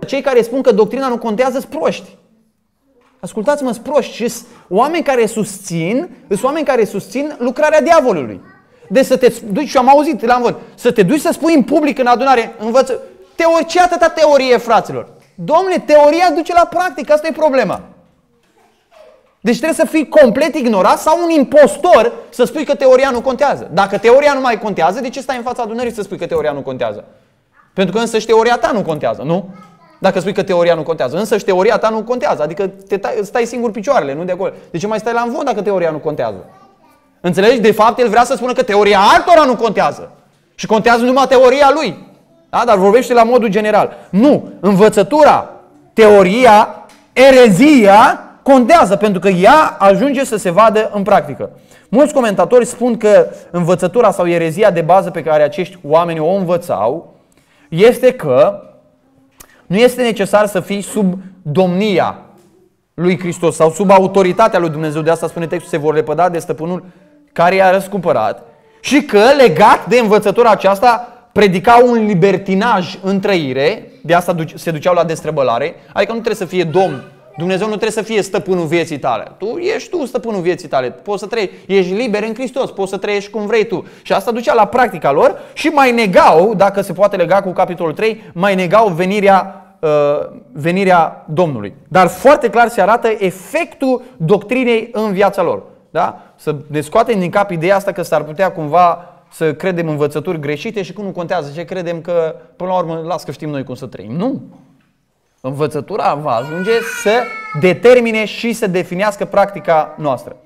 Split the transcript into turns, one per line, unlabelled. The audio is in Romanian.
Cei care spun că doctrina nu contează sunt proști. Ascultați-mă, sunt proști și sunt oameni care susțin lucrarea diavolului. Deci să te duci, și am auzit, l-am văzut, să te duci să spui în public în adunare, învăță, ce atâta teorie, fraților? Dom'le, teoria duce la practică, asta e problema. Deci trebuie să fii complet ignorat sau un impostor să spui că teoria nu contează. Dacă teoria nu mai contează, de ce stai în fața adunării să spui că teoria nu contează? Pentru că însăși teoria ta nu contează, nu? Dacă spui că teoria nu contează, însăși teoria ta nu contează, adică stai singur picioarele, nu de acolo. De ce mai stai la învon dacă teoria nu contează? Înțelegi? De fapt, el vrea să spună că teoria altora nu contează. Și contează numai teoria lui. Da? Dar vorbește la modul general. Nu. Învățătura, teoria, erezia contează, pentru că ea ajunge să se vadă în practică. Mulți comentatori spun că învățătura sau erezia de bază pe care acești oameni o învățau este că nu este necesar să fii sub domnia lui Hristos sau sub autoritatea lui Dumnezeu. De asta spune textul, se vor lepăda de stăpânul care i-a răscumpărat. Și că, legat de învățătura aceasta, predicau un libertinaj în trăire, de asta se duceau la destrăbălare, adică nu trebuie să fie domn. Dumnezeu nu trebuie să fie stăpânul vieții tale. Ești tu stăpânul vieții tale. Poți să trăiești, ești liber în Hristos, poți să trăiești cum vrei tu. Și asta ducea la practica lor și mai negau, dacă se poate lega cu capitolul 3, mai negau venirea Domnului. Dar foarte clar se arată efectul doctrinei în viața lor. Da? Să ne scoatem din cap ideea asta că s-ar putea cumva să credem învățături greșite și că nu contează ce credem, că până la urmă las că știm noi cum să trăim. Nu! Învățătura va ajunge să determine și să definească practica noastră.